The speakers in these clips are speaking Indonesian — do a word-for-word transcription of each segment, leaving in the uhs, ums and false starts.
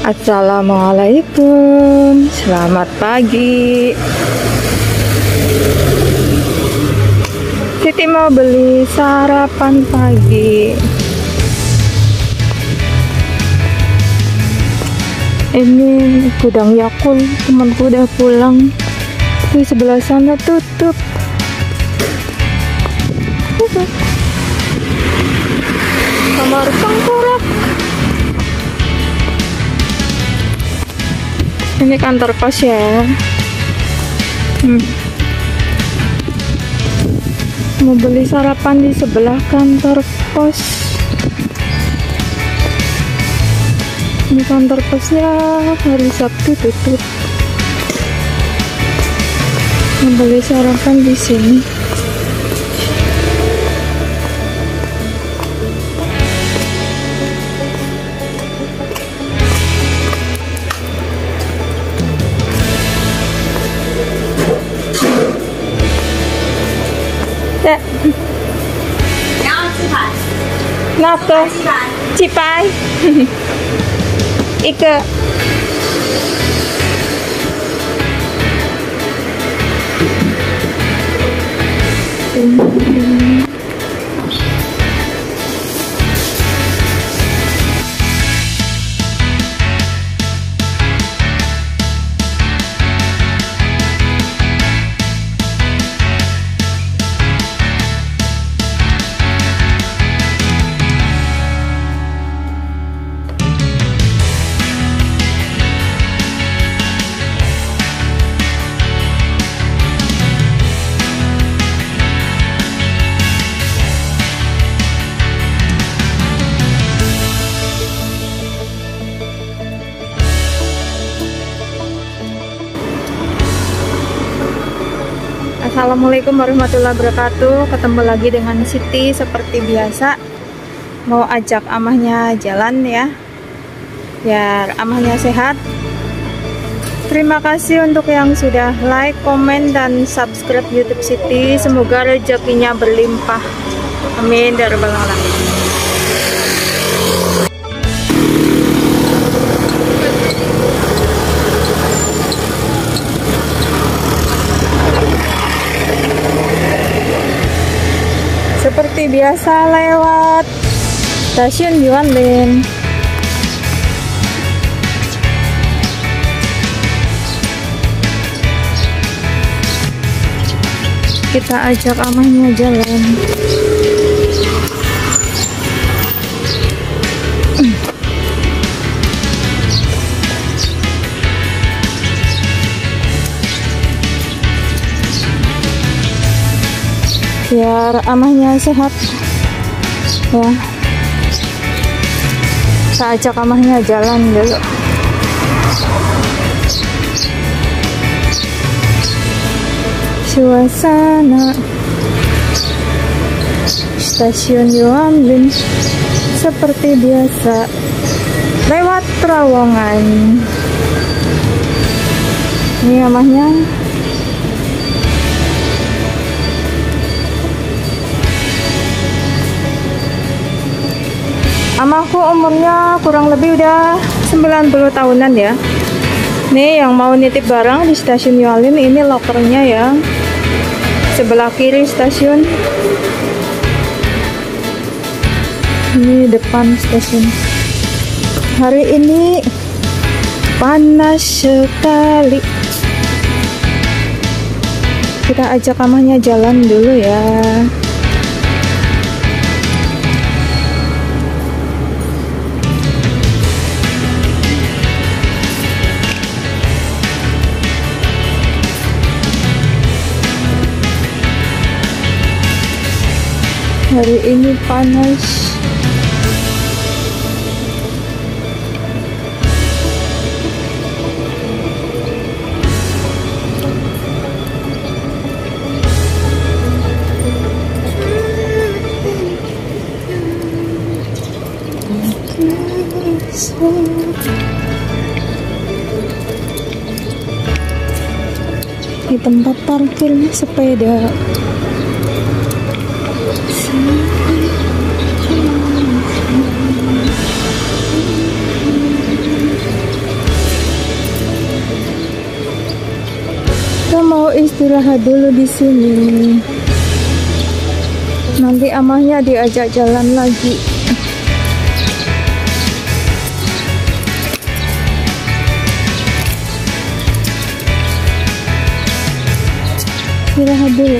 Assalamualaikum, selamat pagi. Siti mau beli sarapan pagi. Ini gudang Yakul, temanku udah pulang. Di sebelah sana tutup. Kamar tengkorak. Ini kantor pos ya. Hmm. Mau beli sarapan di sebelah kantor pos. Ini kantor posnya hari Sabtu tutup. Mau beli sarapan di sini. Ya. Kenapa? Cipai. Ike. Assalamualaikum warahmatullahi wabarakatuh. Ketemu lagi dengan Siti seperti biasa. Mau ajak amahnya jalan ya, biar amahnya sehat. Terima kasih untuk yang sudah like, komen, dan subscribe YouTube Siti. Semoga rezekinya berlimpah. Amin ya rabbal alamin. Seperti biasa lewat stasiun Yuanlin. Kita ajak amahnya jalan. Biar amahnya sehat ya. Saya ajak amahnya jalan dulu. Suasana stasiun Yuanlin seperti biasa, lewat terowongan. Ini amahnya. Amahku umurnya kurang lebih udah sembilan puluh tahunan ya. Nih yang mau nitip barang di stasiun Yuanlin, ini lokernya ya. Sebelah kiri stasiun. Ini depan stasiun. Hari ini panas sekali. Kita ajak amahnya jalan dulu ya. Hari ini panas. Di tempat parkir sepeda. Istirahat dulu di sini. Nanti amahnya diajak jalan lagi. Istirahat dulu.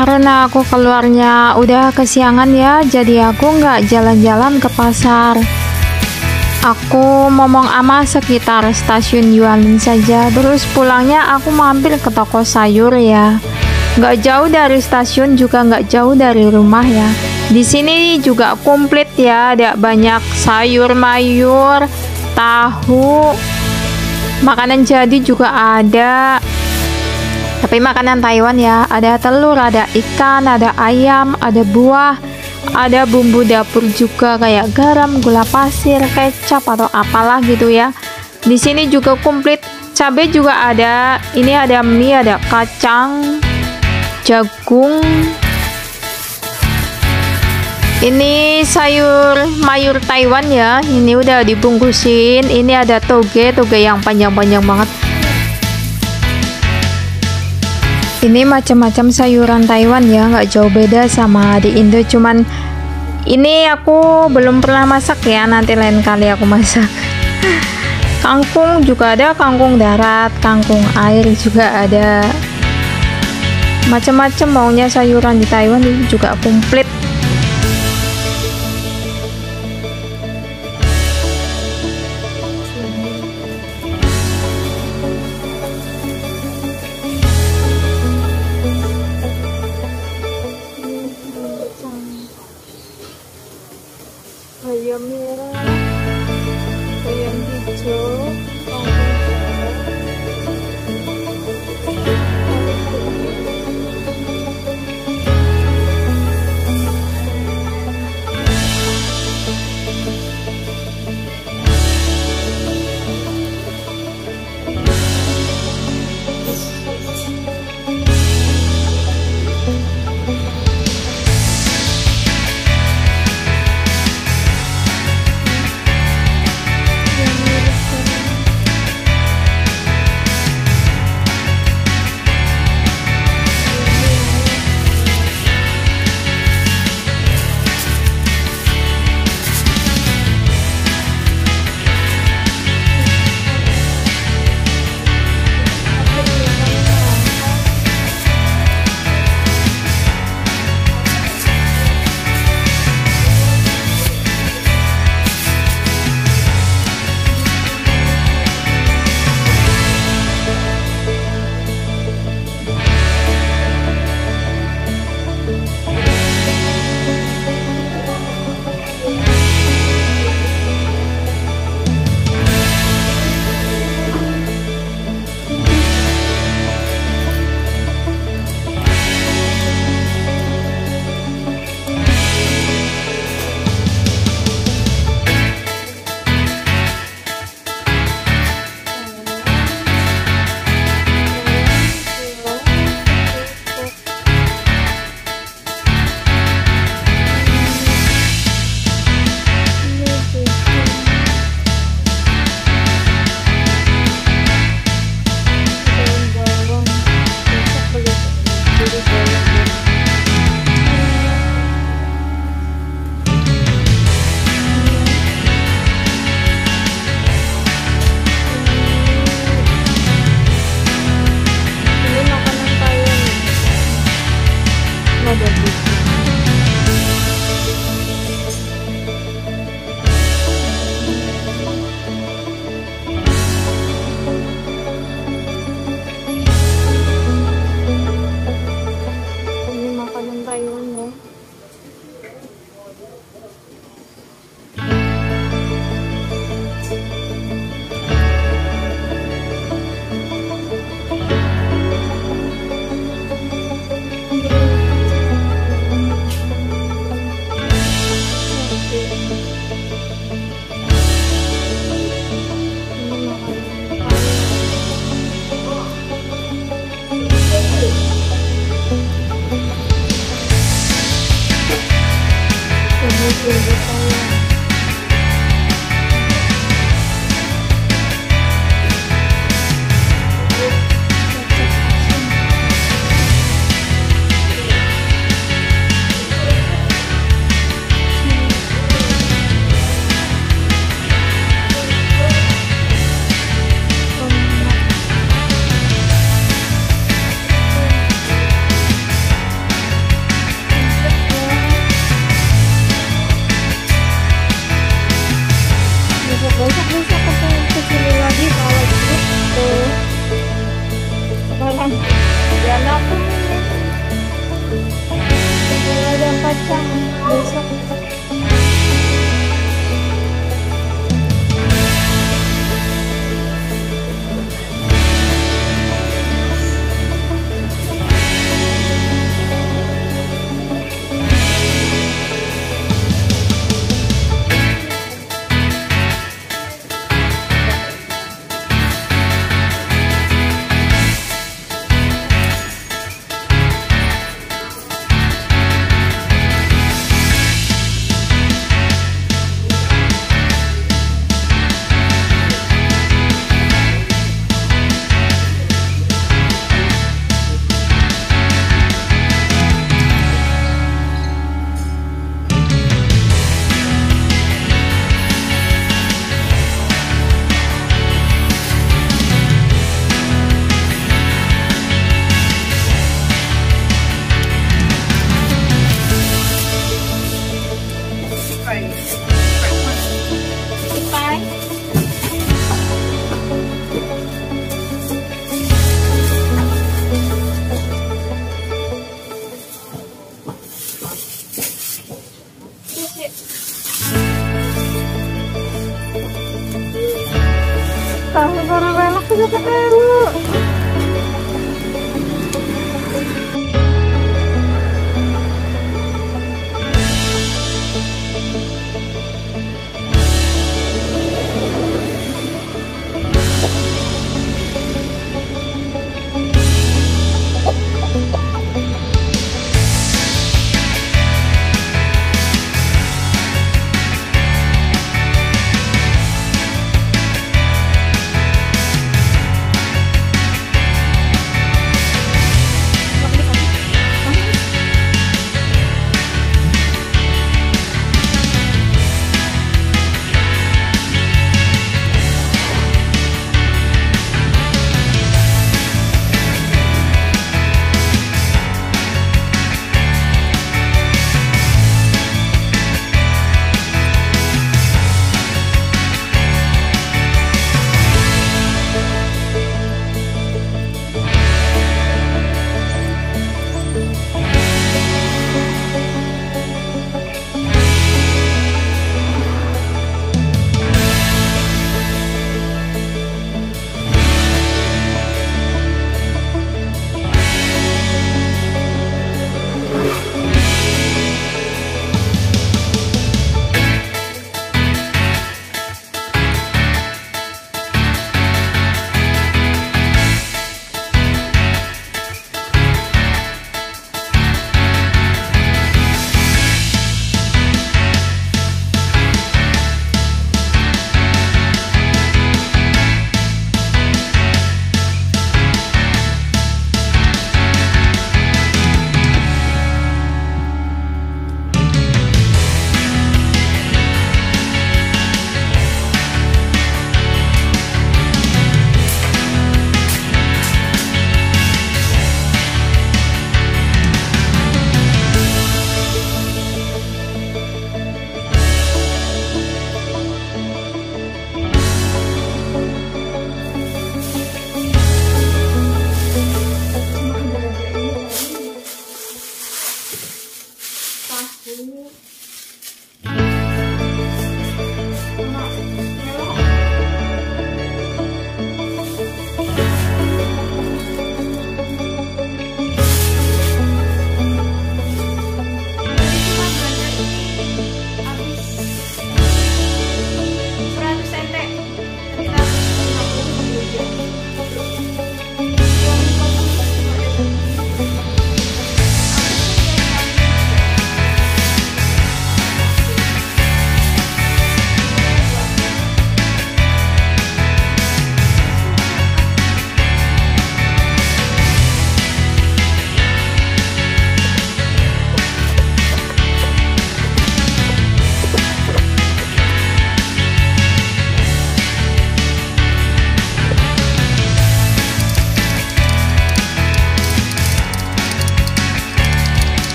Karena aku keluarnya udah kesiangan ya, jadi aku nggak jalan-jalan ke pasar. Aku ngomong ama sekitar stasiun Yuanin saja, terus pulangnya aku mampir ke toko sayur ya. Nggak jauh dari stasiun juga nggak jauh dari rumah ya. Di sini juga komplit ya, ada banyak sayur mayur, tahu, makanan jadi juga ada. Tapi makanan Taiwan ya, ada telur, ada ikan, ada ayam, ada buah, ada bumbu dapur juga kayak garam, gula pasir, kecap atau apalah gitu ya. Di sini juga komplit, cabai juga ada. Ini ada mie, ada kacang, jagung. Ini sayur mayur Taiwan ya. Ini udah dibungkusin. Ini ada toge, toge yang panjang-panjang banget. Ini macam-macam sayuran Taiwan ya, nggak jauh beda sama di Indo, cuman ini aku belum pernah masak ya, nanti lain kali aku masak. Kangkung juga ada, kangkung darat, kangkung air juga ada. Macam-macam maunya sayuran di Taiwan itu juga komplit.